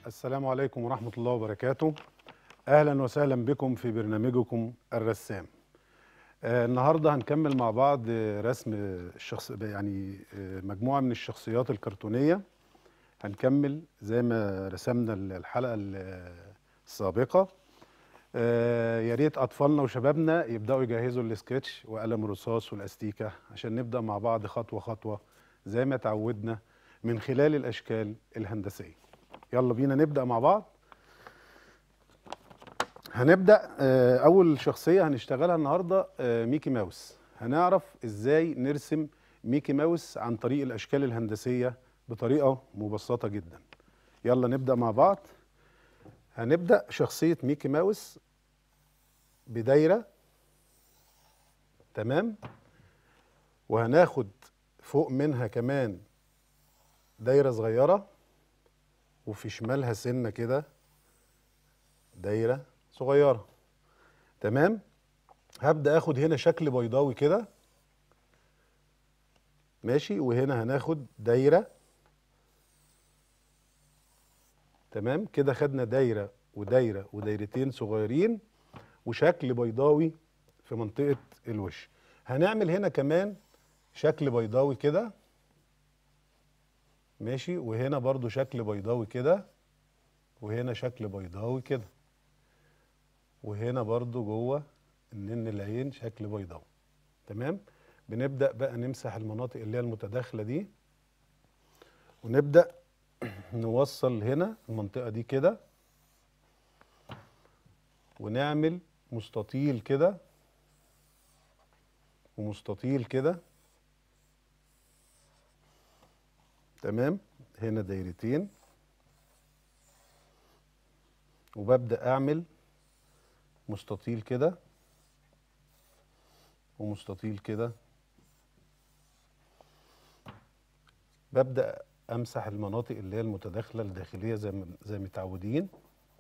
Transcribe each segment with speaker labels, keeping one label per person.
Speaker 1: السلام عليكم ورحمة الله وبركاته. أهلا وسهلا بكم في برنامجكم الرسام. النهاردة هنكمل مع بعض رسم مجموعة من الشخصيات الكرتونية. هنكمل زي ما رسمنا الحلقة السابقة. يا ريت أطفالنا وشبابنا يبدأوا يجهزوا السكتش وقلم الرصاص والأستيكة عشان نبدأ مع بعض خطوة خطوة زي ما تعودنا من خلال الأشكال الهندسية. يلا بينا نبدأ مع بعض. هنبدأ أول شخصية هنشتغلها النهاردة ميكي ماوس. هنعرف إزاي نرسم ميكي ماوس عن طريق الأشكال الهندسية بطريقة مبسطة جدا. يلا نبدأ مع بعض. هنبدأ شخصية ميكي ماوس بدايرة، تمام، وهناخد فوق منها كمان دايرة صغيرة، وفي شمالها سنة كده دايرة صغيرة، تمام. هبدأ اخد هنا شكل بيضاوي كده، ماشي، وهنا هناخد دايرة، تمام كده. خدنا دايرة ودايرة ودايرتين صغيرين وشكل بيضاوي في منطقة الوش. هنعمل هنا كمان شكل بيضاوي كده، ماشي، وهنا برضو شكل بيضاوي كده، وهنا شكل بيضاوي كده، وهنا برضو جوه النن العين شكل بيضاوي، تمام. بنبدأ بقى نمسح المناطق اللي هي المتداخلة دي، ونبدأ نوصل هنا المنطقة دي كده، ونعمل مستطيل كده ومستطيل كده، تمام. هنا دايرتين، وببدأ أعمل مستطيل كده ومستطيل كده. ببدأ أمسح المناطق اللي هي المتداخلة الداخلية زي متعودين،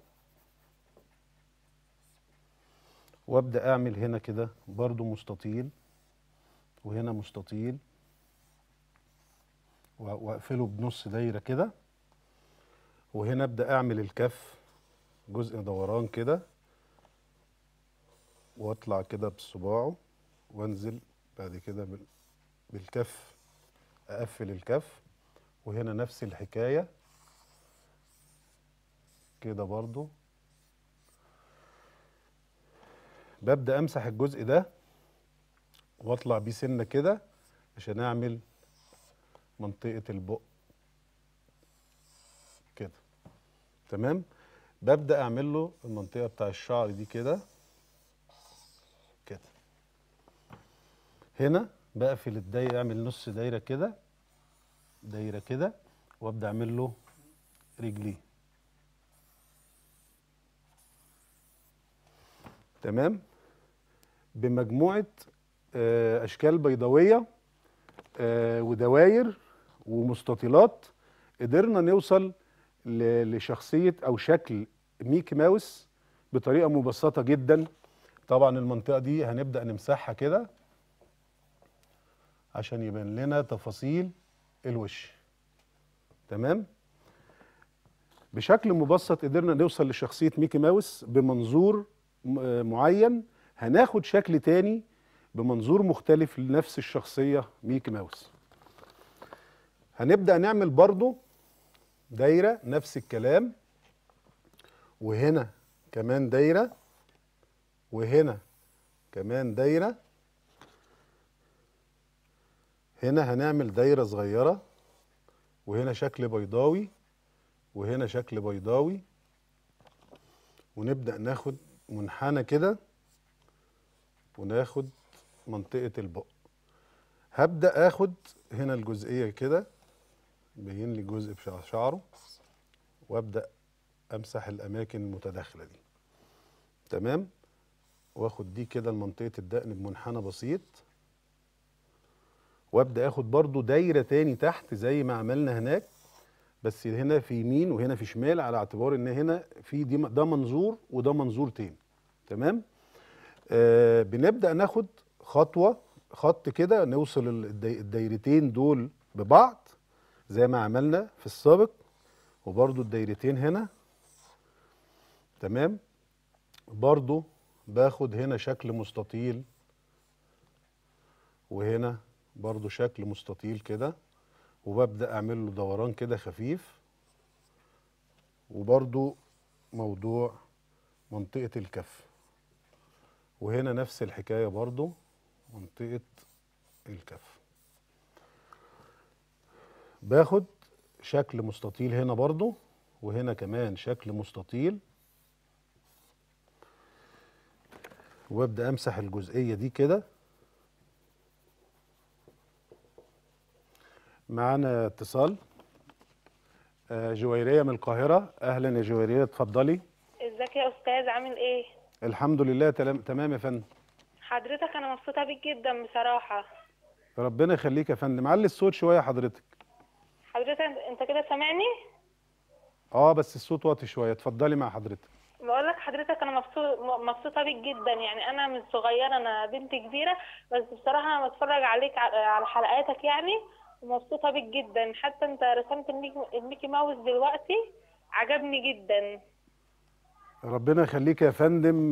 Speaker 1: وابدأ أعمل هنا كده برضو مستطيل، وهنا مستطيل، واقفله بنص دايرة كده. وهنا ابدأ أعمل الكف جزء دوران كده، واطلع كده بصباعه وانزل بعد كده بالكف، اقفل الكف. وهنا نفس الحكاية كده برضو. ببدأ امسح الجزء ده واطلع بيه سنة كده عشان اعمل منطقة البق كده، تمام. ببدأ اعمل له المنطقة بتاع الشعر دي كده كده. هنا بقفل الدايرة، اعمل نص دايرة كده، دايرة كده، وابدأ اعمل له رجليه، تمام. بمجموعة اشكال بيضاوية ودواير ومستطيلات قدرنا نوصل لشخصية او شكل ميكي ماوس بطريقة مبسطة جدا. طبعا المنطقة دي هنبدأ نمسحها كده عشان يبان لنا تفاصيل الوش، تمام. بشكل مبسط قدرنا نوصل لشخصية ميكي ماوس بمنظور معين. هناخد شكل تاني بمنظور مختلف لنفس الشخصية ميكي ماوس. هنبدأ نعمل برضو دايرة نفس الكلام، وهنا كمان دايرة، وهنا كمان دايرة. هنا هنعمل دايرة صغيرة، وهنا شكل بيضاوي، وهنا شكل بيضاوي، ونبدأ ناخد منحنى كده وناخد منطقة البق. هبدأ اخد هنا الجزئية كده، يبين لي جزء بشعره، وابدأ امسح الاماكن المتداخلة دي، تمام. واخد دي كده لمنطقة الدقن بمنحنى بسيط، وابدأ اخد برضو دايرة تاني تحت زي ما عملنا هناك، بس هنا في يمين وهنا في شمال، على اعتبار ان هنا في ده منظور وده منظور تاني، تمام. بنبدأ ناخد خط كده نوصل الدايرتين دول ببعض زي ما عملنا في السابق، وبرضو الدايرتين هنا تمام. برضو باخد هنا شكل مستطيل، وهنا برضو شكل مستطيل كده، وببدأ اعمل له دوران كده خفيف. وبرضو موضوع منطقة الكف، وهنا نفس الحكاية برضو منطقة الكف. باخد شكل مستطيل هنا برضو، وهنا كمان شكل مستطيل، وابدأ امسح الجزئية دي كده. معانا اتصال. جويرية من القاهرة. اهلا يا جويرية، اتفضلي.
Speaker 2: ازيك يا استاذ، عامل ايه؟
Speaker 1: الحمد لله تمام يا فندم.
Speaker 2: حضرتك انا مبسوطه بيك جدا بصراحه.
Speaker 1: ربنا يخليك يا فندم. علي الصوت شوية حضرتك.
Speaker 2: حضرتك انت كده سامعني؟
Speaker 1: اه بس الصوت واطي شوية. اتفضلي مع حضرتك.
Speaker 2: بقول لك حضرتك انا مبسوطه بيك جدا، يعني انا من صغيره، انا بنت كبيره، بس بصراحه انا بتفرج عليك على حلقاتك يعني، ومبسوطه بيك جدا. حتى انت رسمت الميكي ماوس دلوقتي، عجبني جدا.
Speaker 1: ربنا يخليك يا فندم.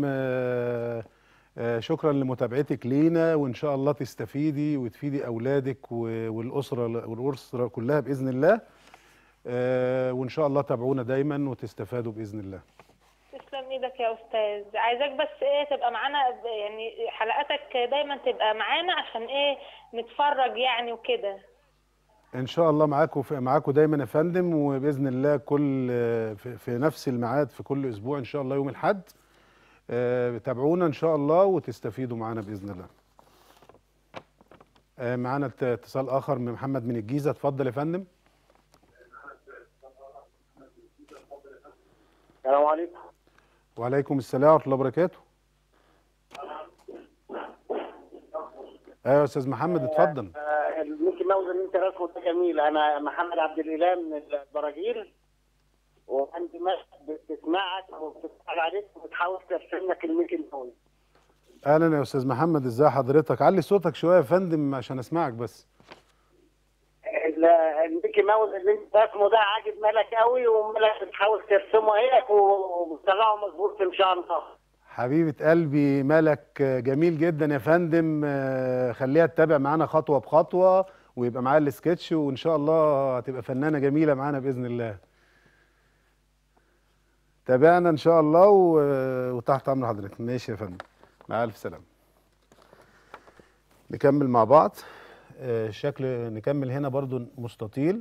Speaker 1: شكرا لمتابعتك لينا، وان شاء الله تستفيدي وتفيدي اولادك والاسره كلها باذن الله. وان شاء الله تابعونا دايما وتستفادوا باذن الله.
Speaker 2: تسلم ايدك يا استاذ. عايزاك بس ايه تبقى معانا، يعني حلقاتك دايما تبقى معانا، عشان ايه نتفرج يعني وكده.
Speaker 1: ان شاء الله معاكم دايما يا فندم، وباذن الله كل في نفس الميعاد في كل اسبوع ان شاء الله يوم الاحد. تابعونا ان شاء الله وتستفيدوا معانا باذن الله. معانا اتصال اخر من محمد من الجيزه. اتفضل يا فندم.
Speaker 3: السلام عليكم.
Speaker 1: وعليكم السلام ورحمه الله وبركاته. ايوه يا استاذ محمد اتفضل.
Speaker 3: الميكي ماوس اللي انت راسمه ده جميل. انا محمد عبد الاله من البراجيل، وعندي ناس بتسمعك وبتتفرج عليك وبتحاول ترسم لك الميكي ماوس.
Speaker 1: اهلا يا استاذ محمد، ازي حضرتك؟ علي صوتك شويه يا فندم عشان اسمعك بس.
Speaker 3: الميكي ماوس اللي انت راسمه ده عاجب مالك قوي، ومالك بتحاول ترسمه هيك وبتطلعه مظبوط ان شاء الله.
Speaker 1: حبيبة قلبي ملك، جميل جدا يا فندم. خليها تتابع معانا خطوة بخطوة، ويبقى معاها السكتش، وإن شاء الله هتبقى فنانة جميلة معانا بإذن الله. تابعنا إن شاء الله وتحت أمر حضرتك. ماشي يا فندم، مع ألف سلامة. نكمل مع بعض. نكمل هنا برضو مستطيل،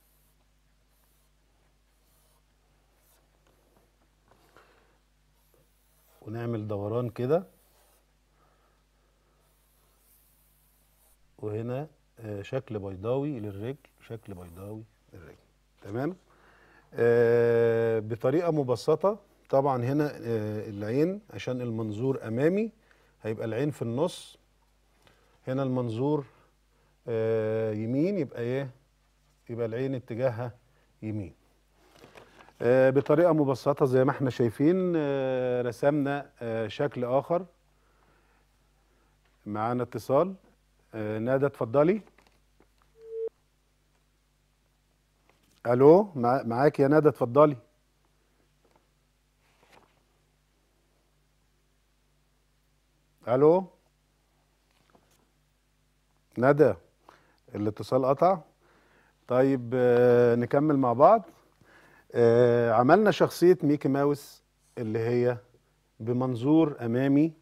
Speaker 1: ونعمل دوران كده، وهنا شكل بيضاوي للرجل، شكل بيضاوي للرجل. تمام. بطريقة مبسطة. طبعا هنا العين عشان المنظور أمامي هيبقى العين في النص. هنا المنظور يمين، يبقى ايه؟ يبقى العين اتجاهها يمين. بطريقة مبسطة زي ما احنا شايفين. رسمنا شكل آخر. معانا اتصال. ندى اتفضلي. الو، معاك يا ندى اتفضلي. الو ندى، الاتصال قطع. طيب نكمل مع بعض. عملنا شخصية ميكي ماوس اللي هي بمنظور أمامي،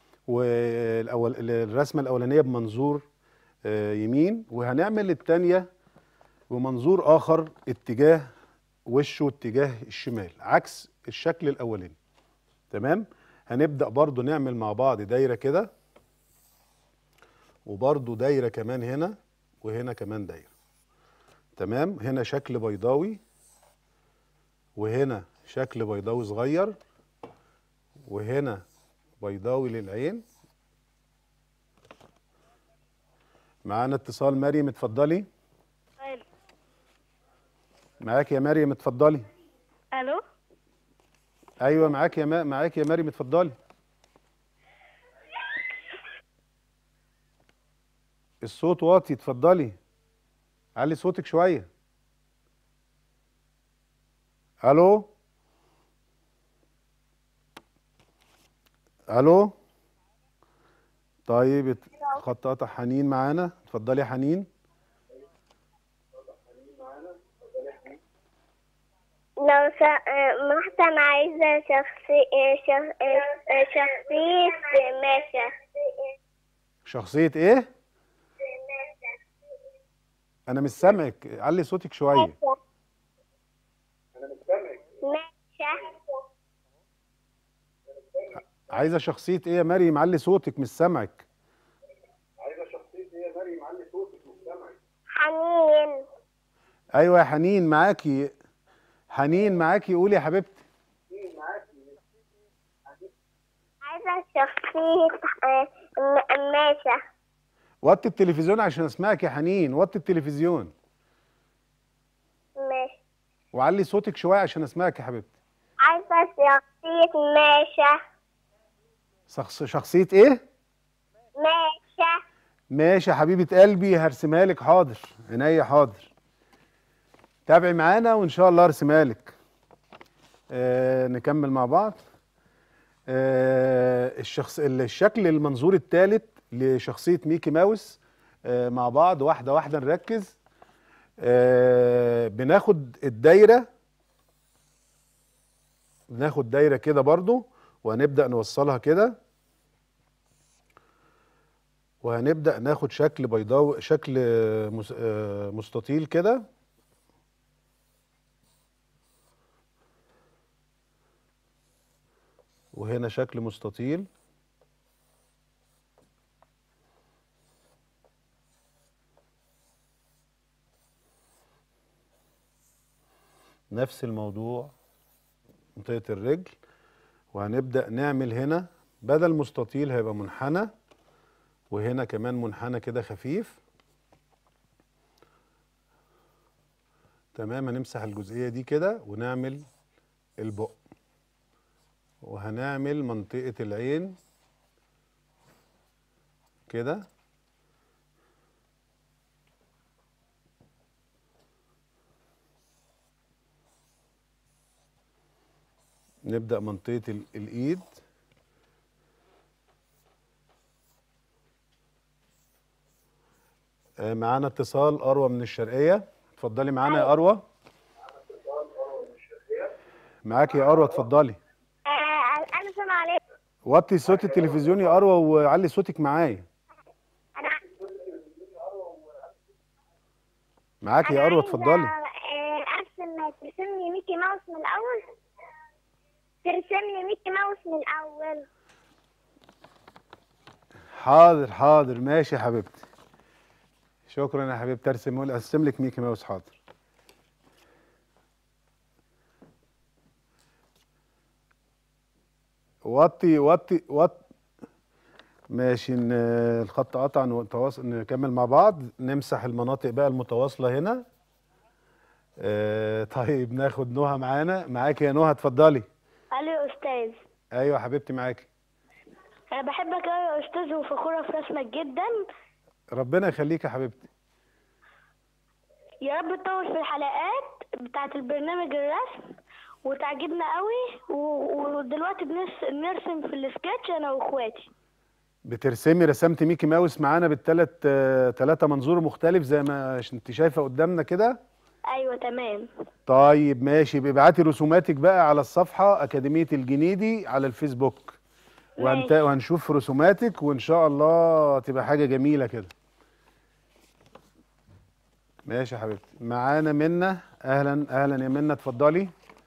Speaker 1: والرسمة الأولانية بمنظور يمين، وهنعمل التانية بمنظور آخر اتجاه وشه اتجاه الشمال عكس الشكل الأولاني. تمام. هنبدأ برضو نعمل مع بعض دايرة كده، وبرضو دايرة كمان هنا، وهنا كمان دايرة. تمام. هنا شكل بيضاوي، وهنا شكل بيضاوي صغير، وهنا بيضاوي للعين. معانا اتصال. مريم اتفضلي. معاك يا مريم اتفضلي.
Speaker 4: الو.
Speaker 1: ايوه معاك معاك يا مريم اتفضلي. الصوت واطي، اتفضلي علي صوتك شويه. الو. الو. طيب خط قطع. حنين معانا، اتفضلي يا حنين.
Speaker 4: لو محسن أنا عايزة شخصية ماشا.
Speaker 1: شخصية ايه؟ انا مش سامعك، علي صوتك شوية.
Speaker 4: ماشا.
Speaker 1: عايزة شخصية ايه يا مريم؟ علي صوتك، مش سامعك.
Speaker 4: حنين.
Speaker 1: ايوه يا حنين معاكي. حنين معاكي، قولي يا حبيبتي.
Speaker 4: عايزة شخصية ماشا.
Speaker 1: وطي التلفزيون عشان اسمعك يا حنين، وطي التلفزيون
Speaker 4: ماشا.
Speaker 1: وعلي صوتك شوية عشان اسمعك يا حبيبتي.
Speaker 4: عايزة شخصية ماشا.
Speaker 1: شخصية ايه؟
Speaker 4: ماشا.
Speaker 1: ماشي يا حبيبة قلبي، هرسمها لك. حاضر، عينيا حاضر. تابعي معانا وان شاء الله ارسمها لك. نكمل مع بعض. الشكل المنظور الثالث لشخصية ميكي ماوس. مع بعض واحدة واحدة نركز. بناخد الدايرة، بناخد دايرة كده برضو، وهنبدأ نوصلها كده، وهنبدأ ناخد شكل بيضاوي، شكل مستطيل كده، وهنا شكل مستطيل، نفس الموضوع منطقة الرجل. وهنبدأ نعمل هنا بدل مستطيل هيبقى منحنى، وهنا كمان منحنى كده خفيف. تمام. هنمسح الجزئية دي كده ونعمل البق، وهنعمل منطقة العين كده، نبدأ منطقة الإيد، معانا اتصال. أروى من الشرقية، اتفضلي معانا يا أروى. معاكي يا أروى، اتفضلي.
Speaker 4: أنا سامعة عليك.
Speaker 1: وطي صوت التلفزيون يا أروى وعلي صوتك معايا. معاكي يا أروى، اتفضلي.
Speaker 4: ترسم لي ميكي ماوس من الأول. ترسم لي ميكي ماوس من الأول.
Speaker 1: حاضر حاضر، ماشي يا حبيبتي. شكرا يا حبيبتي. ارسم لك ميكي ماوس. حاضر. وطي. ماشي. الخط قطع، نكمل مع بعض. نمسح المناطق بقى المتواصلة هنا. طيب ناخد نهى معانا. معاكي يا نهى، اتفضلي.
Speaker 4: الو يا أستاذ.
Speaker 1: ايوه يا حبيبتي معاكي.
Speaker 4: أنا بحبك أوي يا أستاذ، وفخورة في رسمك جدا.
Speaker 1: ربنا يخليك يا حبيبتي.
Speaker 4: يا رب تطول في الحلقات بتاعة البرنامج الرسم وتعجبنا قوي. ودلوقتي بنرسم في السكتش أنا وإخواتي.
Speaker 1: رسمت ميكي ماوس معانا ثلاثة منظور مختلف زي ما انت شايفة قدامنا كده.
Speaker 4: أيوة تمام.
Speaker 1: طيب ماشي. ابعتي رسوماتك بقى على الصفحة أكاديمية الجنيدي على الفيسبوك، وهنشوف رسوماتك، وإن شاء الله تبقى حاجة جميلة كده. ماشي يا حبيبتي. معانا منى. أهلا أهلا يا منى، اتفضلي.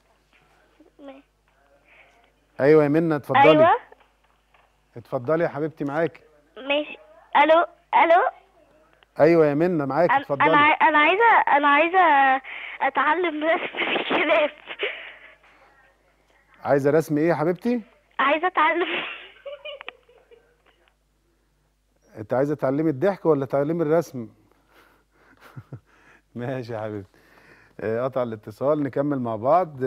Speaker 1: أيوة يا منى، اتفضلي.
Speaker 4: أيوة
Speaker 1: اتفضلي يا حبيبتي، معاكي.
Speaker 4: ماشي. ألو ألو.
Speaker 1: أيوة يا منى معاكي، اتفضلي.
Speaker 4: أنا عايزة أتعلم رسم الكلاب.
Speaker 1: عايزة رسم إيه يا حبيبتي؟
Speaker 4: عايزة أتعلم.
Speaker 1: أنت عايزة تعلمي الضحك ولا تعلمي الرسم؟ ماشي يا حبيبتي. قطع الاتصال. نكمل مع بعض.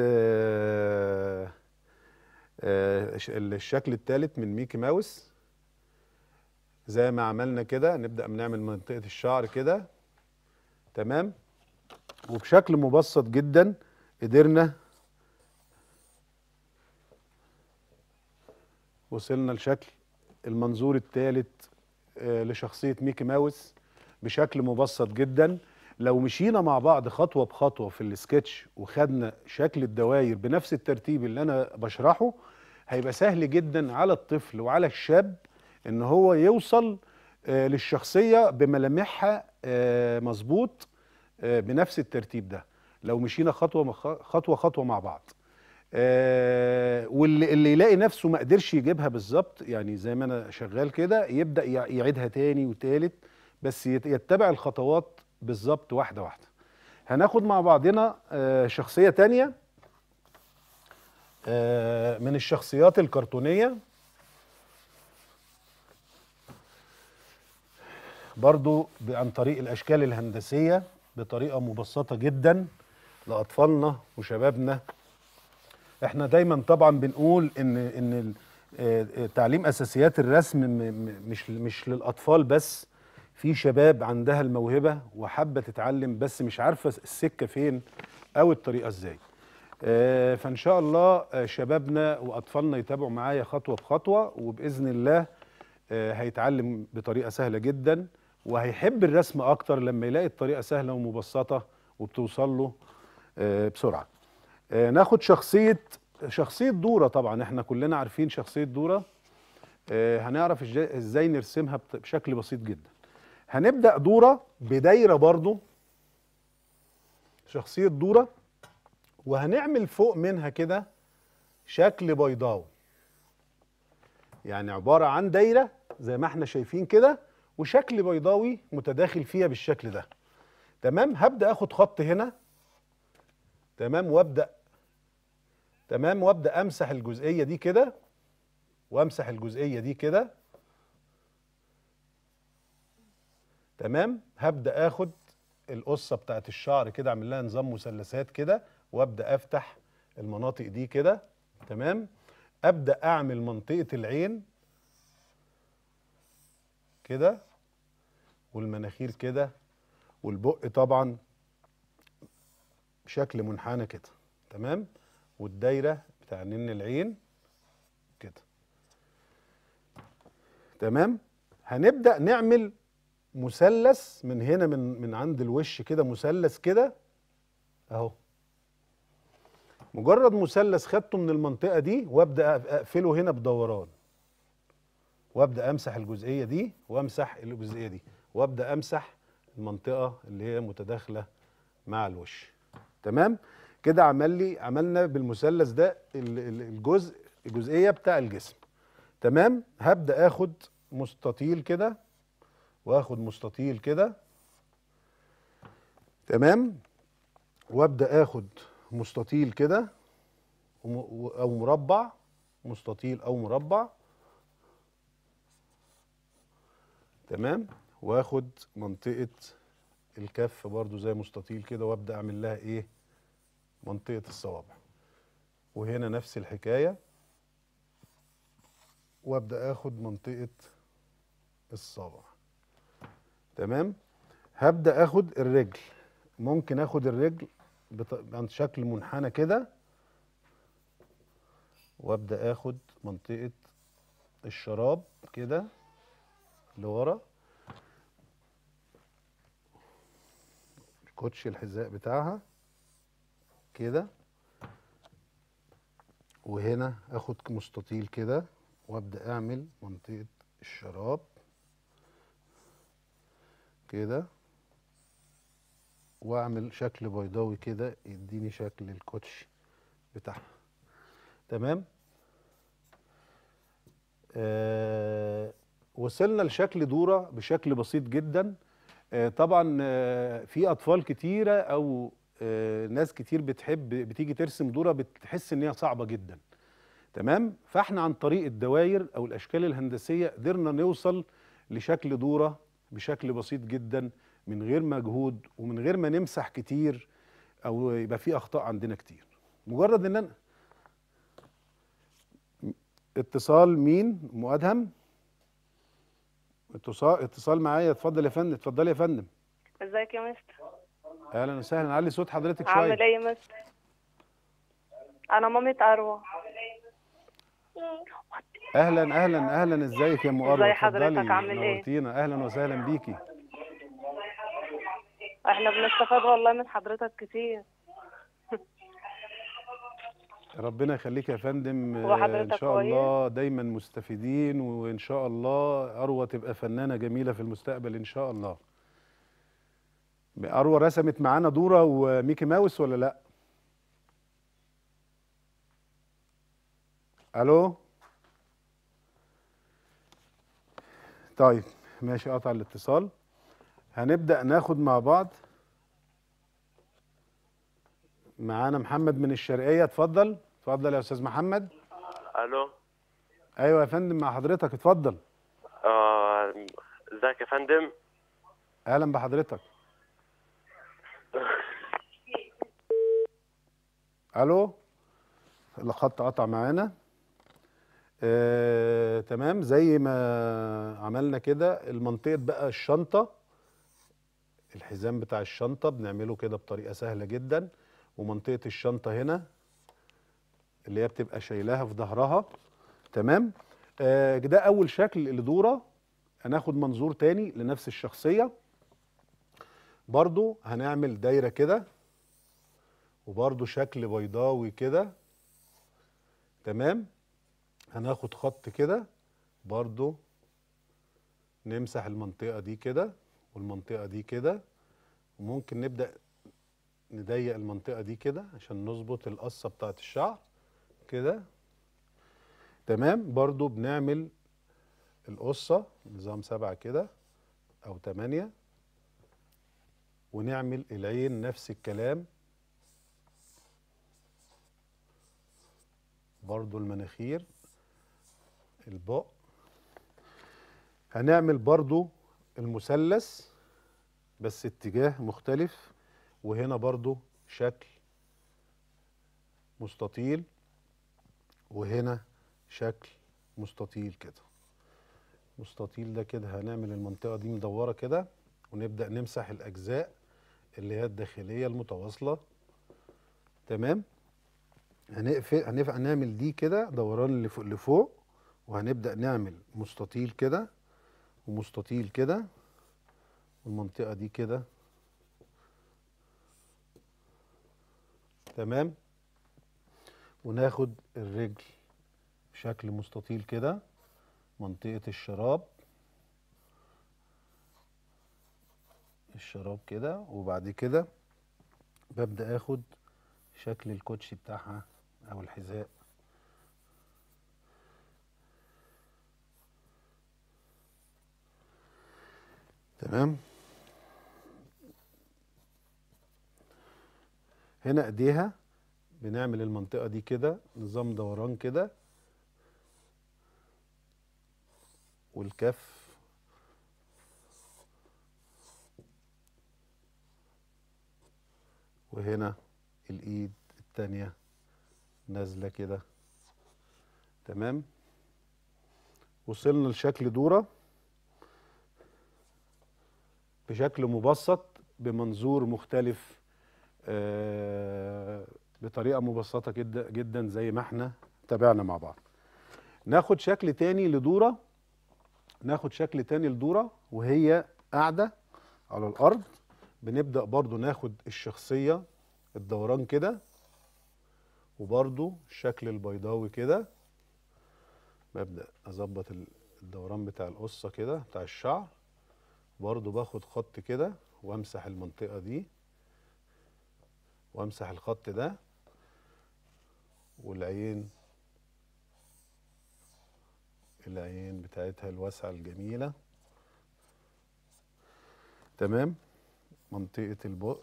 Speaker 1: الشكل الثالث من ميكي ماوس. زي ما عملنا كده نبدأ بنعمل منطقة الشعر كده. تمام. وبشكل مبسط جدا قدرنا وصلنا لشكل المنظور الثالث لشخصية ميكي ماوس بشكل مبسط جدا. لو مشينا مع بعض خطوة بخطوة في السكتش وخدنا شكل الدوائر بنفس الترتيب اللي أنا بشرحه، هيبقى سهل جدا على الطفل وعلى الشاب إن هو يوصل للشخصية بملامحها مظبوط بنفس الترتيب ده، لو مشينا خطوة مع بعض. واللي يلاقي نفسه ما قدرش يجيبها بالظبط، يعني زي ما انا شغال كده، يبدأ يعيدها تاني وتالت، بس يتبع الخطوات بالظبط واحدة واحدة. هناخد مع بعضنا شخصية تانية من الشخصيات الكرتونية برضو عن طريق الأشكال الهندسية بطريقة مبسطة جدا لأطفالنا وشبابنا. احنا دايما طبعا بنقول ان تعليم اساسيات الرسم مش للاطفال بس، في شباب عندها الموهبه وحابه تتعلم بس مش عارفه السكه فين او الطريقه ازاي. فان شاء الله شبابنا واطفالنا يتابعوا معايا خطوه بخطوه، وباذن الله هيتعلم بطريقه سهله جدا، وهيحب الرسم اكتر لما يلاقي الطريقه سهله ومبسطه وبتوصل له بسرعه. ناخد شخصية دورة. طبعا احنا كلنا عارفين شخصية دورة. هنعرف ازاي نرسمها بشكل بسيط جدا. هنبدأ دورة بدايرة برضو، شخصية دورة، وهنعمل فوق منها كده شكل بيضاوي، يعني عبارة عن دايرة زي ما احنا شايفين كده، وشكل بيضاوي متداخل فيها بالشكل ده. تمام. هبدأ اخد خط هنا، تمام، وابدا امسح الجزئيه دي كده، وامسح الجزئيه دي كده. تمام. هبدا اخد القصه بتاعت الشعر كده، اعمل لها نظام مثلثات كده، وابدا افتح المناطق دي كده. تمام. ابدا اعمل منطقه العين كده، والمناخير كده، والبق طبعا بشكل منحنى كده. تمام. والدايره بتاع نن العين كده. تمام. هنبدأ نعمل مثلث من هنا، من عند الوش كده، مثلث كده اهو. مجرد مثلث خدته من المنطقة دي، وابدأ اقفله هنا بدوران، وابدأ امسح الجزئية دي، وامسح الجزئية دي، وابدأ امسح المنطقة اللي هي متداخلة مع الوش. تمام. كده عملنا بالمثلث ده الجزئية بتاع الجسم. تمام. هبدأ اخد مستطيل كده، واخد مستطيل كده. تمام. وابدأ اخد مستطيل كده او مربع، مستطيل او مربع. تمام. واخد منطقة الكف برضو زي مستطيل كده، وابدأ اعمل لها ايه، منطقة الصوابع. وهنا نفس الحكاية، وابدأ اخد منطقة الصابع. تمام. هبدأ اخد الرجل، ممكن اخد الرجل عن شكل منحنى كده، وابدأ اخد منطقة الشراب كده لورا، كوتش الحذاء بتاعها كده. وهنا اخد مستطيل كده، وابدأ اعمل منطقة الشراب كده، واعمل شكل بيضاوي كده يديني شكل الكوتش بتاعها. تمام. وصلنا لشكل دورة بشكل بسيط جدا. طبعا في اطفال كتيرة او ناس كتير بتيجي ترسم دورة بتحس ان هي صعبة جدا. تمام. فاحنا عن طريق الدوائر او الاشكال الهندسية قدرنا نوصل لشكل دورة بشكل بسيط جدا، من غير مجهود ومن غير ما نمسح كتير او يبقى في اخطاء عندنا كتير. مجرد ان انا اتصال مين؟ ام ادهم. اتصال معايا. اتفضل يا فندم. اتفضلي يا فندم.
Speaker 5: ازيك يا مستر؟
Speaker 1: اهلا وسهلا. علي صوت حضرتك شويه.
Speaker 5: عامل ايه يا مستر؟ انا مامة اروى.
Speaker 1: اهلا اهلا اهلا، ازيك يا ام اروى؟
Speaker 5: ازي حضرتك؟
Speaker 1: اتفضلي،
Speaker 5: عامل ايه؟
Speaker 1: نورتينا، اهلا وسهلا بيكي.
Speaker 5: احنا بنستفاد والله من حضرتك كتير.
Speaker 1: ربنا يخليك يا فندم، ان
Speaker 5: وحضرتك
Speaker 1: شاء
Speaker 5: كويس؟
Speaker 1: الله دايما مستفيدين، وان شاء الله اروى تبقى فنانه جميله في المستقبل ان شاء الله. اروى رسمت معانا دورة وميكي ماوس ولا لا؟ الو. طيب ماشي، قطع الاتصال. هنبدأ ناخد مع بعض. معانا محمد من الشرقية، اتفضل اتفضل يا استاذ محمد.
Speaker 6: الو.
Speaker 1: ايوه يا فندم، مع حضرتك، اتفضل.
Speaker 6: ازيك يا فندم؟
Speaker 1: اهلا بحضرتك. الو، الخط قطع معانا. تمام، زي ما عملنا كده المنطقة بقى الشنطة، الحزام بتاع الشنطة بنعمله كده بطريقة سهلة جدا، ومنطقة الشنطة هنا اللي هي بتبقى شايلاها في ظهرها. تمام. ده أول شكل لدورة. هناخد منظور تاني لنفس الشخصية، برضو هنعمل دايرة كده، وبرضو شكل بيضاوي كده. تمام. هناخد خط كده برضو، نمسح المنطقة دي كده والمنطقة دي كده، وممكن نبدأ نضيق المنطقة دي كده عشان نظبط القصة بتاعت الشعر كده. تمام. برضو بنعمل القصة نظام 7 كده أو 8، ونعمل العين نفس الكلام، برضو المناخير، البق. هنعمل برضو المثلث بس اتجاه مختلف، وهنا برضو شكل مستطيل، وهنا شكل مستطيل كده. مستطيل ده كده هنعمل المنطقة دي مدورة كده، ونبدأ نمسح الأجزاء اللي هي الداخلية المتواصلة. تمام. هنعمل دي كده دوران لفوق، وهنبدأ نعمل مستطيل كده ومستطيل كده، والمنطقة دي كده. تمام. وناخد الرجل بشكل مستطيل كده، منطقة الشراب كده، وبعد كده ببدأ اخد شكل الكوتشي بتاعها او الحذاء. تمام. هنا ايديها بنعمل المنطقة دي كده نظام دوران كده، والكف وهنا الايد التانية نازلة كده. تمام. وصلنا لشكل دورة بشكل مبسط بمنظور مختلف، بطريقة مبسطة جدا جدا زي ما احنا تابعنا مع بعض. ناخد شكل تاني لدورة، وهي قاعدة على الأرض. بنبدأ برضو ناخد الشخصية الدوران كده، وبرضو الشكل البيضاوي كده. ببدأ أظبط الدوران بتاع القصة كده بتاع الشعر، برضو باخد خط كده وامسح المنطقة دي، وامسح الخط ده، والعين بتاعتها الواسعة الجميلة. تمام. منطقة البق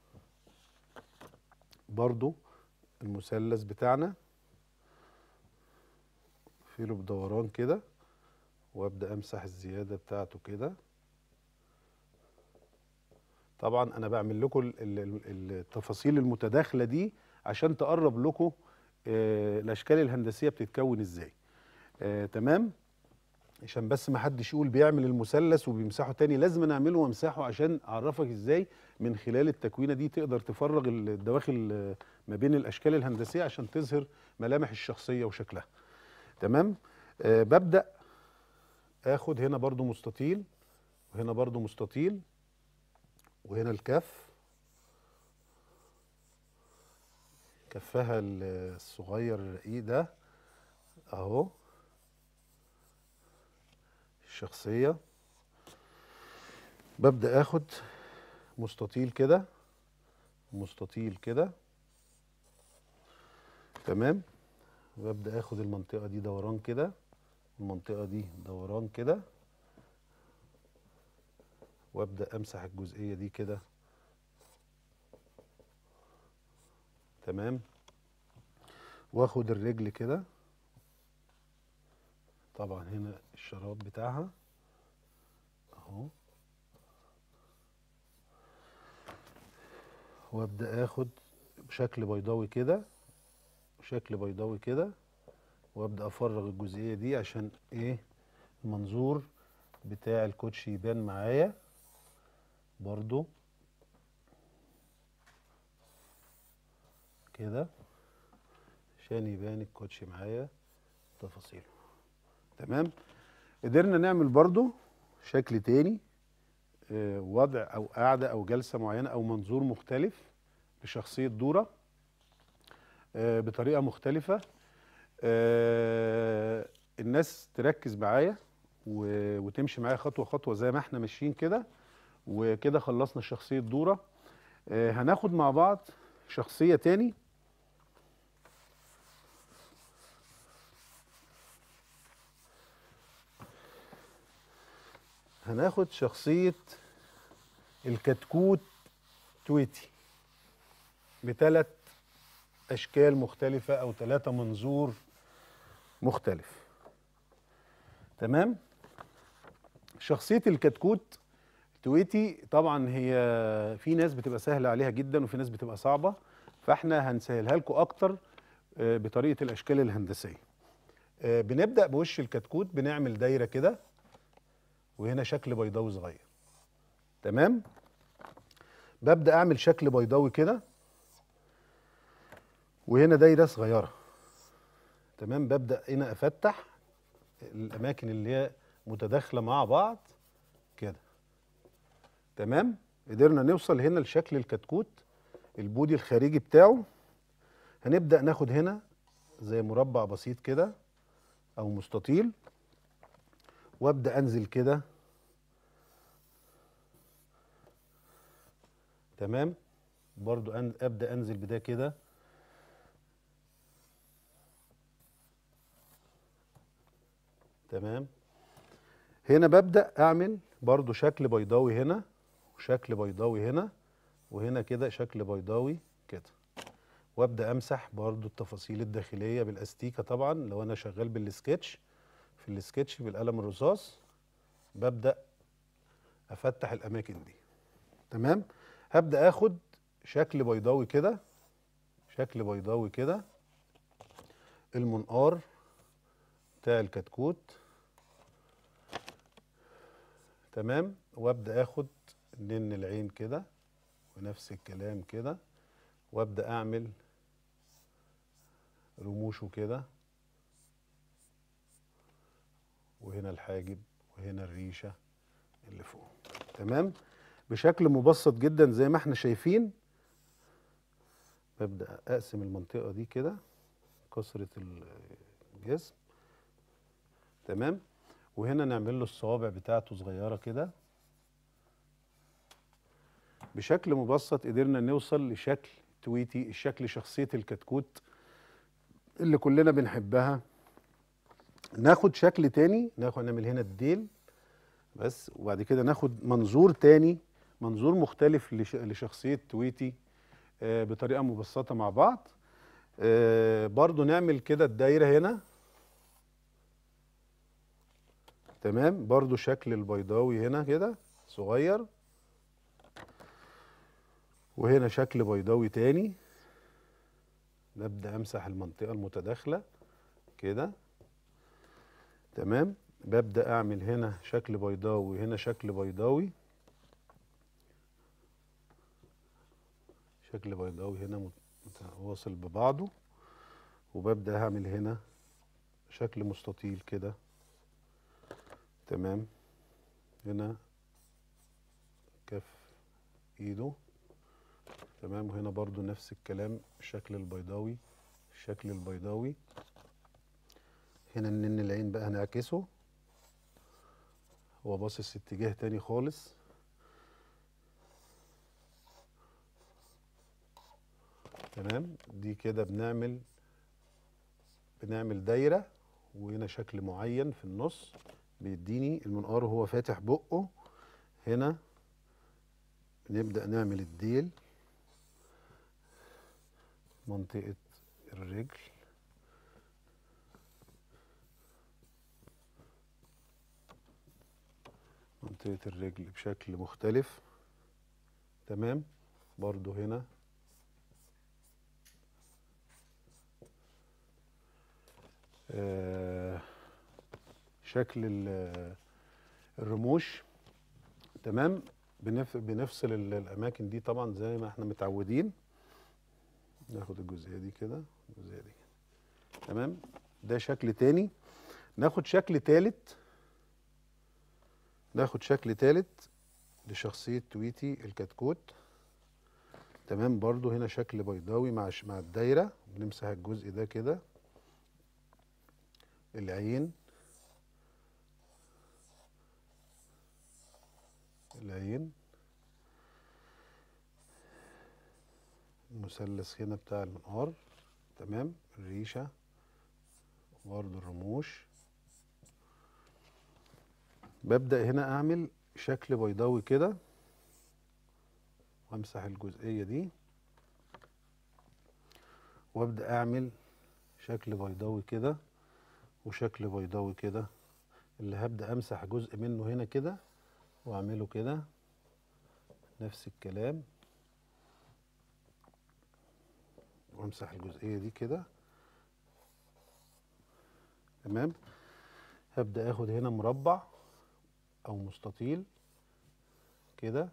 Speaker 1: برضو المثلث بتاعنا فيله بدوران كده، وابدأ امسح الزيادة بتاعته كده. طبعا انا بعمل لكم التفاصيل المتداخلة دي عشان تقرب لكم الاشكال الهندسية بتتكون ازاي. تمام. عشان بس ما حدش يقول بيعمل المثلث وبيمسحه تاني، لازم نعمله وامسحه عشان اعرفك ازاي من خلال التكوينه دي تقدر تفرغ الدواخل ما بين الاشكال الهندسيه عشان تظهر ملامح الشخصيه وشكلها. تمام. ببدأ اخد هنا برضو مستطيل، وهنا برضو مستطيل، وهنا الكف، كفها الصغير الرقيق ده اهو، الشخصية. ببدأ اخد مستطيل كده، مستطيل كده، تمام. وابدأ اخد المنطقة دي دوران كده، المنطقة دي دوران كده، وابدأ امسح الجزئية دي كده، تمام. واخد الرجل كده، طبعا هنا الشراب بتاعها اهو، وابدأ اخد بشكل بيضاوي كده، بشكل بيضاوي كده، وابدأ افرغ الجزئية دي عشان ايه؟ المنظور بتاع الكوتشي يبان معايا برضو كده، عشان يبان الكوتشي معايا تفاصيله، تمام. قدرنا نعمل برضو شكل تاني، وضع او قاعدة او جلسة معينة او منظور مختلف لشخصية دورة بطريقة مختلفة. الناس تركز معايا وتمشي معايا خطوة خطوة زي ما احنا ماشيين كده. وكده خلصنا شخصية دورة. هناخد مع بعض شخصية تاني، هناخد شخصية الكتكوت تويتي بثلاث أشكال مختلفة أو 3 منظور مختلف، تمام. شخصية الكتكوت تويتي طبعا هي في ناس بتبقى سهلة عليها جدا وفي ناس بتبقى صعبة، فاحنا هنسهلها لكم أكتر بطريقة الأشكال الهندسية. بنبدأ بوش الكتكوت، بنعمل دايرة كده، وهنا شكل بيضاوي صغير، تمام. ببدأ أعمل شكل بيضاوي كده، وهنا دايرة صغيرة، تمام. ببدأ هنا أفتح الأماكن اللي هي متداخلة مع بعض كده، تمام. قدرنا نوصل هنا لشكل الكتكوت البودي الخارجي بتاعه. هنبدأ ناخد هنا زي مربع بسيط كده أو مستطيل، وأبدأ أنزل كده، تمام. برضو أبدأ أنزل بده كده، تمام. هنا ببدأ أعمل برضو شكل بيضاوي هنا، وشكل بيضاوي هنا، وهنا كده شكل بيضاوي كده، وابدا امسح برضو التفاصيل الداخليه بالاستيكه. طبعا لو انا شغال بالسكتش، في السكتش بالقلم الرصاص ببدا افتح الاماكن دي، تمام. هبدا اخد شكل بيضاوي كده، شكل بيضاوي كده، المنقار بتاع الكتكوت، تمام. وابدا اخد نن العين كده، ونفس الكلام كده، وابدا اعمل رموشه كده، وهنا الحاجب، وهنا الريشه اللي فوق، تمام. بشكل مبسط جدا زي ما احنا شايفين. ببدا اقسم المنطقه دي كده كسره الجسم، تمام. وهنا نعمل له الصوابع بتاعته صغيره كده. بشكل مبسط قدرنا نوصل لشكل تويتي، الشكل شخصيه الكتكوت اللي كلنا بنحبها. ناخد شكل تاني، نعمل هنا الديل بس، وبعد كده ناخد منظور تاني، منظور مختلف لشخصيه تويتي بطريقه مبسطه مع بعض. برضو نعمل كده الدايره هنا، تمام. برضو شكل البيضاوي هنا كده صغير، وهنا شكل بيضاوي تاني. نبدأ امسح المنطقة المتداخلة كده، تمام. ببدأ اعمل هنا شكل بيضاوي، هنا شكل بيضاوي، شكل بيضاوي هنا متواصل ببعضه. وببدأ اعمل هنا شكل مستطيل كده. تمام. هنا كف ايده. تمام. وهنا برضو نفس الكلام، الشكل البيضاوي، الشكل البيضاوي. هنا النن العين بقى هنعكسه، هو باصص اتجاه تاني خالص. تمام. دي كده بنعمل دايرة، وهنا شكل معين في النص بيديني المنقار وهو فاتح بقه. هنا نبدأ نعمل الديل، منطقة الرجل، منطقة الرجل بشكل مختلف. تمام. برضو هنا شكل الرموش. تمام. بنفصل الأماكن دي طبعا زي ما احنا متعودين. ناخد الجزئية دي كده، الجزئية دي. تمام. ده شكل تاني. ناخد شكل تالت، لشخصية تويتي الكتكوت. تمام. برضو هنا شكل بيضاوي مع الدايرة. بنمسح الجزء ده كده، العين، المثلث هنا بتاع المنقار. تمام. الريشة، برضو الرموش. ببدأ هنا أعمل شكل بيضاوي كده، وامسح الجزئية دي، وابدأ أعمل شكل بيضاوي كده وشكل بيضاوي كده، اللي هبدأ أمسح جزء منه هنا كده وأعمله كده، نفس الكلام، وامسح الجزئية دي كده. تمام. هبدأ اخد هنا مربع او مستطيل كده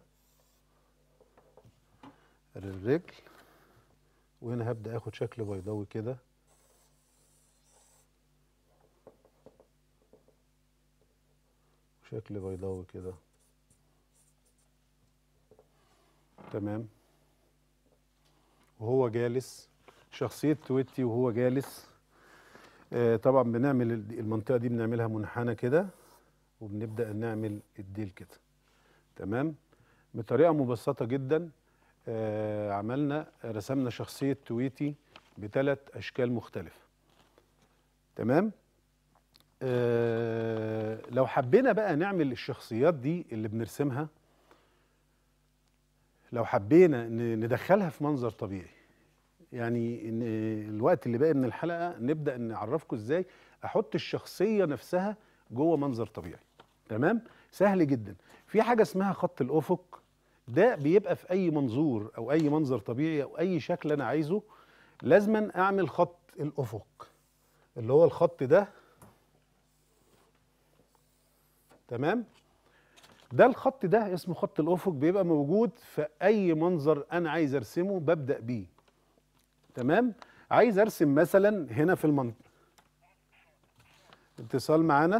Speaker 1: للرجل، وهنا هبدأ اخد شكل بيضاوي كده، شكل بيضاوي كده. تمام. وهو جالس، شخصية تويتي وهو جالس. طبعا بنعمل المنطقة دي بنعملها منحنى كده، وبنبدأ نعمل الديل كده. تمام. بطريقة مبسطة جدا رسمنا شخصية تويتي ب3 أشكال مختلفة. تمام. لو حبينا بقى نعمل الشخصيات دي اللي بنرسمها، لو حبينا ندخلها في منظر طبيعي، يعني إن الوقت اللي باقي من الحلقة نبدأ نعرفكم ازاي احط الشخصية نفسها جوه منظر طبيعي. تمام. سهل جدا. في حاجة اسمها خط الأفق، ده بيبقى في أي منظور أو أي منظر طبيعي أو أي شكل أنا عايزه، لازما أعمل خط الأفق اللي هو الخط ده. تمام. ده الخط ده اسمه خط الأفق، بيبقى موجود في أي منظر أنا عايز أرسمه ببدأ بيه. تمام. عايز أرسم مثلا هنا في المنطقة. اتصال معانا.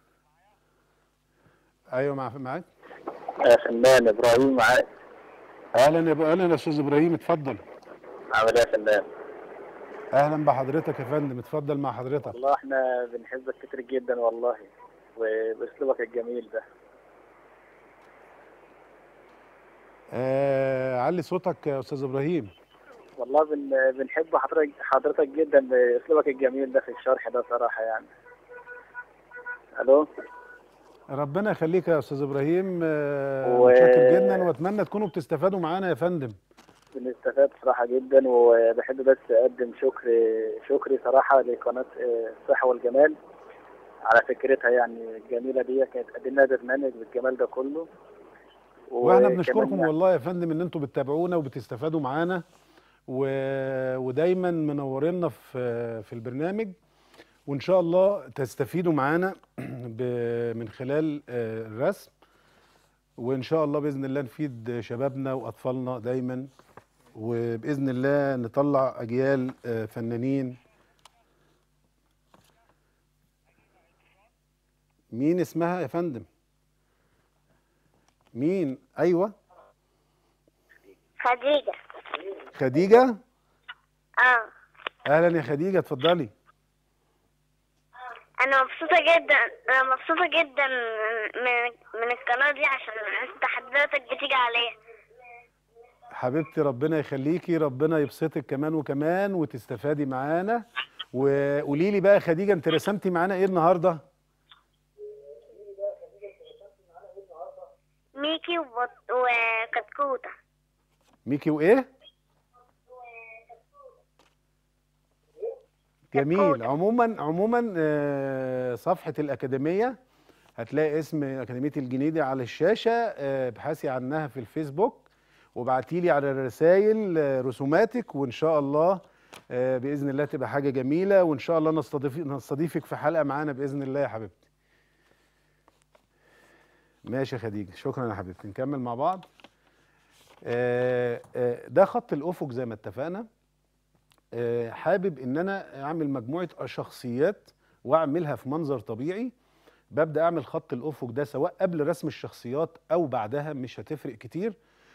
Speaker 1: أيوه معاك.
Speaker 3: يا فنان ابراهيم معاك.
Speaker 1: اهلا يا استاذ ابراهيم، اتفضل.
Speaker 3: عامل ايه يا فنان؟
Speaker 1: اهلا بحضرتك يا فندم، اتفضل مع حضرتك.
Speaker 3: والله احنا بنحبك كتير جدا والله، وباسلوبك الجميل ده.
Speaker 1: علي صوتك يا استاذ ابراهيم.
Speaker 3: والله بنحب حضرتك جدا باسلوبك الجميل ده في الشرح ده صراحه يعني. الو.
Speaker 1: ربنا يخليك يا استاذ ابراهيم. متشكر جدا، واتمنى تكونوا بتستفادوا معانا يا فندم.
Speaker 3: بنستفاد صراحه جدا، وبحب بس اقدم شكري صراحه لقناه الصحه والجمال على فكرتها يعني الجميله دي، كانت قدمنا برنامج بالجمال ده كله.
Speaker 1: واحنا بنشكركم والله يا فندم ان انتم بتتابعونا وبتستفادوا معانا، ودايما منورينا في البرنامج، وان شاء الله تستفيدوا معانا من خلال الرسم، وان شاء الله باذن الله نفيد شبابنا واطفالنا دايما، وباذن الله نطلع اجيال فنانين مين اسمها يا فندم؟ مين؟ ايوه
Speaker 4: خديجة.
Speaker 1: خديجه.
Speaker 4: اه
Speaker 1: اهلا يا خديجه، اتفضلي.
Speaker 4: انا مبسوطة جدا من القناة دي عشان انت حضرتك بتيجي عليها.
Speaker 1: حبيبتي ربنا يخليكي، ربنا يبسطك كمان وكمان وتستفادي معانا. وقولي لي بقى يا خديجه، انت رسمتي معانا ايه النهارده؟
Speaker 4: ميكي وكتكوتة.
Speaker 1: ميكي وايه؟ جميل. عموما صفحه الاكاديميه هتلاقي اسم اكاديميه الجنيدي على الشاشه، ابحثي عنها في الفيسبوك وابعتي لي على الرسائل رسوماتك، وان شاء الله باذن الله تبقى حاجه جميله، وان شاء الله نستضيفك في حلقه معانا باذن الله يا حبيبتي. ماشي يا خديجه، شكرا يا حبيبتي. نكمل مع بعض. ده خط الافق زي ما اتفقنا. حابب ان انا اعمل مجموعه شخصيات واعملها في منظر طبيعي. ببدا اعمل خط الافق ده سواء قبل رسم الشخصيات او بعدها، مش هتفرق كتير.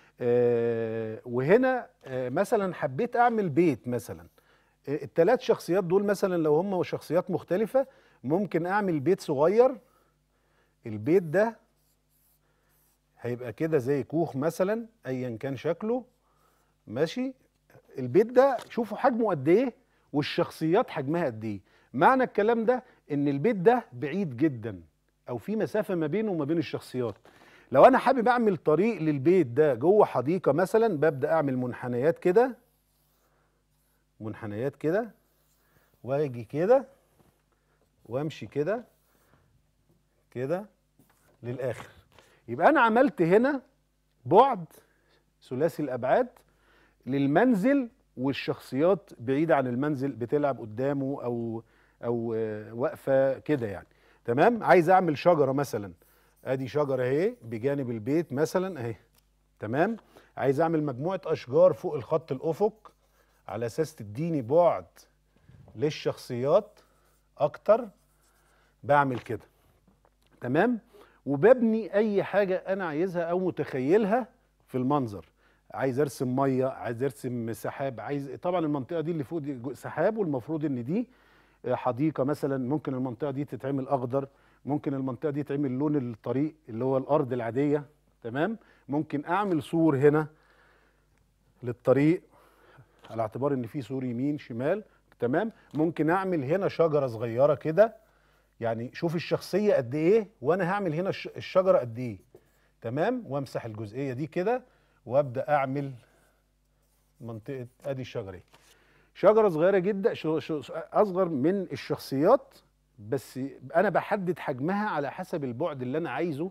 Speaker 1: وهنا مثلا حبيت اعمل بيت مثلا. الثلاث شخصيات دول مثلا لو هم شخصيات مختلفه ممكن اعمل بيت صغير. البيت ده هيبقى كده زي كوخ مثلا ايا كان شكله. ماشي. البيت ده شوفوا حجمه قد ايه والشخصيات حجمها قد ايه. معنى الكلام ده ان البيت ده بعيد جدا او في مسافه ما بينه وما بين الشخصيات. لو انا حابب اعمل طريق للبيت ده جوه حديقه مثلا، ببدا اعمل منحنيات كده، منحنيات كده، واجي كده وامشي كده كده للاخر. يبقى انا عملت هنا بعد ثلاثي الابعاد للمنزل، والشخصيات بعيده عن المنزل بتلعب قدامه او واقفه كده يعني. تمام. عايز اعمل شجره مثلا، ادي شجره اهي بجانب البيت مثلا اهي. تمام. عايز اعمل مجموعه اشجار فوق الخط الافق على اساس تديني بعد للشخصيات اكتر، بعمل كده. تمام. وببني اي حاجه انا عايزها او متخيلها في المنظر. عايز ارسم ميه، عايز ارسم سحاب، عايز طبعا المنطقه دي اللي فوق دي سحاب، والمفروض ان دي حديقه مثلا. ممكن المنطقه دي تتعمل اخضر، ممكن المنطقه دي تعمل لون الطريق اللي هو الارض العاديه. تمام. ممكن اعمل سور هنا للطريق على اعتبار ان في سور يمين شمال. تمام. ممكن اعمل هنا شجره صغيره كده، يعني شوف الشخصيه قد ايه وانا هعمل هنا الشجره قد ايه. تمام. وامسح الجزئيه دي كده وابدا اعمل منطقه. ادي الشجره اهي، شجره صغيره جدا اصغر من الشخصيات، بس انا بحدد حجمها على حسب البعد اللي انا عايزه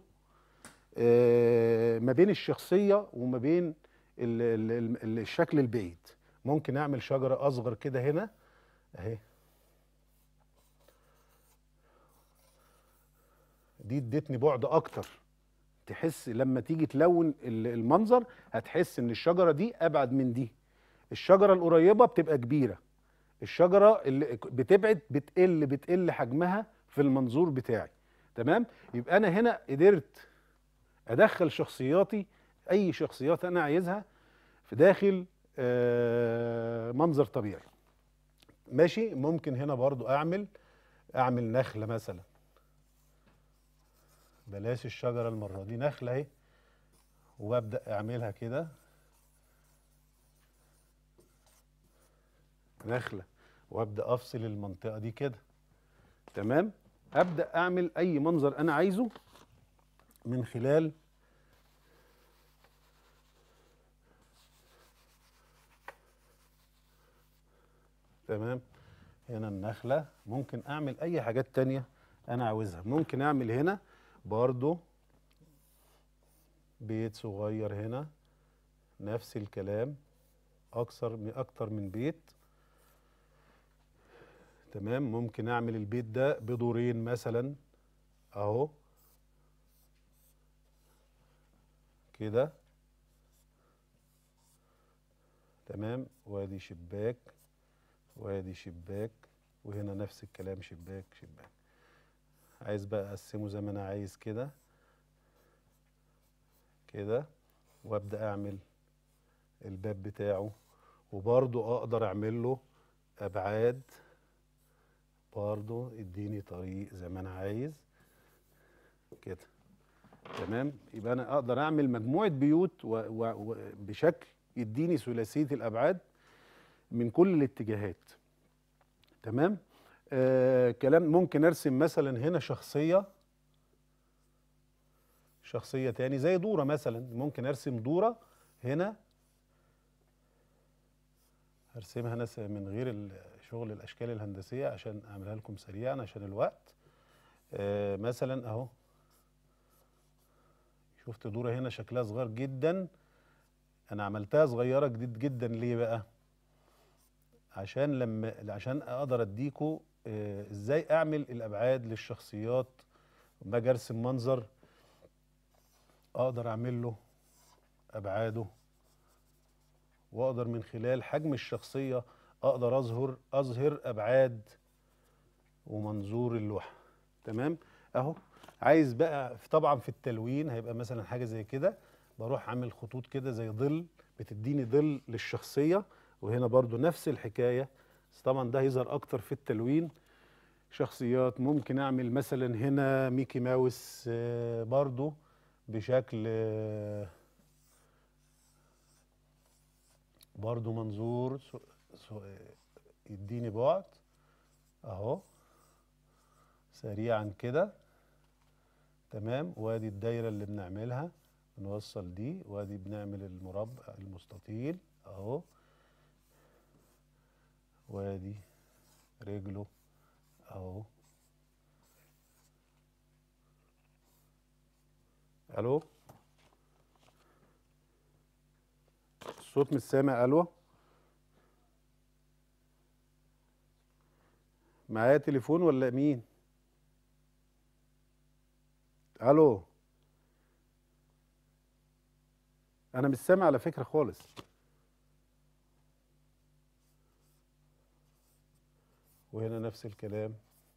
Speaker 1: ما بين الشخصيه وما بين الشكل البعيد. ممكن اعمل شجره اصغر كده هنا اهي. دي ادتني بعد اكتر، تحس لما تيجي تلون المنظر هتحس ان الشجره دي ابعد من دي. الشجره القريبه بتبقى كبيره، الشجره اللي بتبعد بتقل حجمها في المنظور بتاعي. تمام. يبقى انا هنا قدرت ادخل شخصياتي، اي شخصيات انا عايزها في داخل منظر طبيعي. ماشي. ممكن هنا برضو اعمل نخله مثلا. بلاش الشجره المره دي، نخله اهي، وابدا اعملها كده نخله، وابدا افصل المنطقه دي كده. تمام. ابدا اعمل اي منظر انا عايزه من خلال تمام. هنا النخله، ممكن اعمل اي حاجات تانية انا عاوزها. ممكن اعمل هنا برضو بيت صغير هنا، نفس الكلام، اكتر من بيت. تمام. ممكن اعمل البيت ده بدورين مثلا اهو كده. تمام. وادي شباك وادي شباك، وهنا نفس الكلام، شباك شباك. عايز بقى اقسمه زي ما انا عايز كده كده، وابدا اعمل الباب بتاعه، وبرضو اقدر اعمل له ابعاد، برضو اديني طريق زي ما انا عايز كده. تمام، يبقى انا اقدر اعمل مجموعه بيوت بشكل يديني ثلاثيه الابعاد من كل الاتجاهات. تمام. كلام ممكن ارسم مثلا هنا شخصيه تاني زي دوره مثلا، ممكن ارسم دوره هنا، هرسمها انا من غير شغل الاشكال الهندسيه عشان اعملها لكم سريعا عشان الوقت. مثلا اهو شفت دوره هنا شكلها صغير جدا، انا عملتها صغيره جديد جدا ليه بقى؟ عشان اقدر اديكوا ازاي اعمل الابعاد للشخصيات. لما اجي ارسم منظر اقدر اعمل له ابعاده، واقدر من خلال حجم الشخصيه اقدر اظهر ابعاد ومنظور اللوحه. تمام اهو. عايز بقى طبعا في التلوين هيبقى مثلا حاجه زي كده، بروح اعمل خطوط كده زي ظل بتديني ظل للشخصيه، وهنا برضو نفس الحكايه، بس طبعا ده هيظهر اكتر في التلوين. شخصيات ممكن اعمل مثلا هنا ميكي ماوس برضو بشكل برضو منظور يديني بعد اهو سريعا كده. تمام، وادي الدايره اللي بنعملها بنوصل دي، وادي بنعمل المربع المستطيل اهو، وادي رجله اهو. الو، الصوت مش سامع. الو، معايا تليفون ولا مين؟ الو، انا مش سامع على فكره خالص. وهنا نفس الكلام.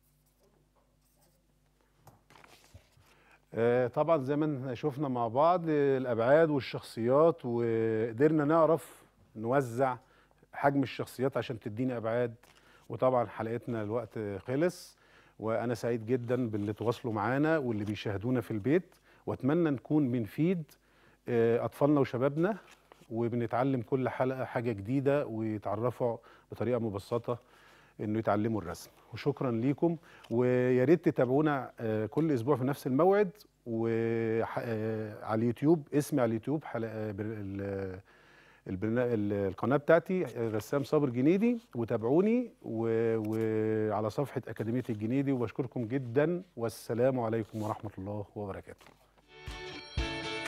Speaker 1: طبعا زي ما احنا شفنا مع بعض الابعاد والشخصيات، وقدرنا نعرف نوزع حجم الشخصيات عشان تديني ابعاد. وطبعا حلقتنا الوقت خلص، وانا سعيد جدا باللي تواصلوا معانا واللي بيشاهدونا في البيت، واتمنى نكون بنفيد اطفالنا وشبابنا، وبنتعلم كل حلقه حاجه جديده ويتعرفوا بطريقه مبسطه انه يتعلموا الرسم. وشكرا ليكم، ويا ريت تتابعونا كل اسبوع في نفس الموعد، وعلى اليوتيوب اسمي على اليوتيوب القناه بتاعتي رسام صابر جنيدي، وتابعوني وعلى صفحه اكاديميه الجنيدي. وبشكركم جدا، والسلام عليكم ورحمه الله وبركاته.